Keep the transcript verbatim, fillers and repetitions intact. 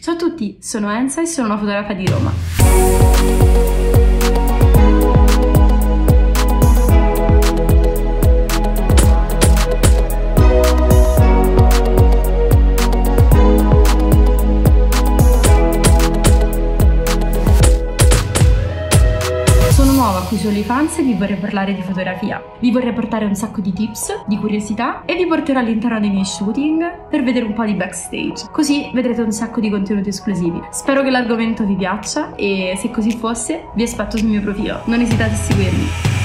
Ciao a tutti, sono Enza e sono una fotografa di Roma. Sono nuova qui su OnlyFans e vi vorrei parlare di fotografia. Vi vorrei portare un sacco di tips, di curiosità e vi porterò all'interno dei miei shooting per vedere un po' di backstage. Così vedrete un sacco di contenuti esclusivi. Spero che l'argomento vi piaccia e se così fosse vi aspetto sul mio profilo. Non esitate a seguirmi.